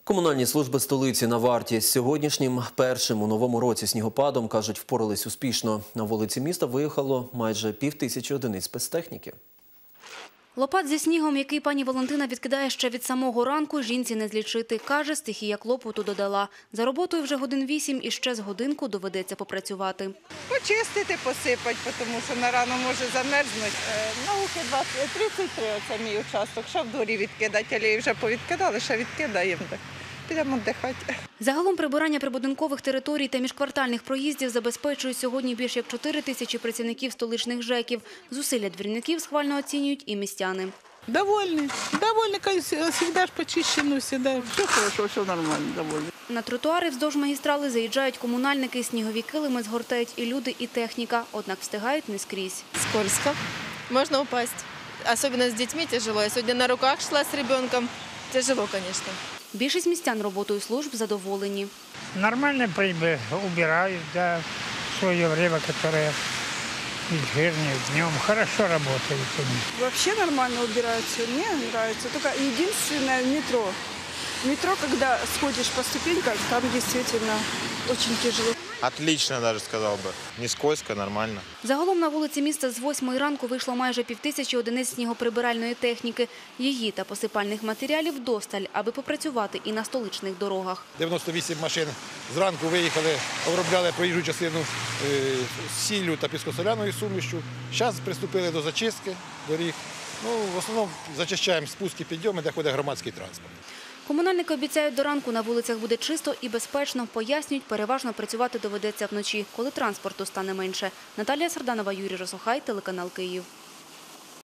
Комунальні служби столиці на варті. З сьогоднішнім першим у новому році снігопадом, кажуть, впорались успішно. На вулиці міста виїхало майже 5000 одиниць спецтехніки. Лопат зі снігом, який пані Валентина відкидає ще від самого ранку, жінці не злічити. Каже, стихія клопоту додала. За роботою вже годин 8 і ще з годинку доведеться попрацювати. Почистити, посипати, тому що на рану може замерзнути. Науки 33 – це мій участок. Що в дворі відкидати, але вже повідкидали, ще відкидаємо. Підемо віддихати. Загалом прибирання прибудинкових територій та міжквартальних проїздів забезпечують сьогодні більш як 4000 працівників столичних ЖЕКів. Зусилля двірників схвально оцінюють і містяни. Довольны, всегда ж почищено, всегда. Все хорошо, все нормально, довольны. На тротуари вздовж магістрали заїжджають комунальники, снігові килими згортають і люди, і техніка. Однак встигають не скрізь. Скользко. Можно упасть. Особенно с детьми тяжело. Я сегодня на руках шла с ребенком. Тяжело, конечно. Більшість містян роботою служб задоволені. Нормально убирают, да, в свое время, которое вечернее, днем. Хорошо работают они. Вообще нормально убираются, мне нравится. Только единственное метро. Метро, когда сходишь по ступенькам, там действительно очень тяжело. Отлично, даже сказал бы. Не скользко, нормально. Загалом на вулиці міста з 8 ранку вийшло майже 5000 одиниць снігоприбиральної техніки. Її та посипальних матеріалів досталь, аби попрацювати і на столичних дорогах. 98 машин зранку виїхали, обробляли проїжджу частину сіллю та піскосоляною сумішю. Зараз приступили до зачистки доріг. В основному зачищаємо спуски, підйоми, де ходить громадський транспорт. Комунальники обіцяють, до ранку на вулицях буде чисто і безпечно. Пояснюють, переважно працювати доведеться вночі, коли транспорту стане менше. Наталія Сарданова, Юрій Росохай, телеканал Київ.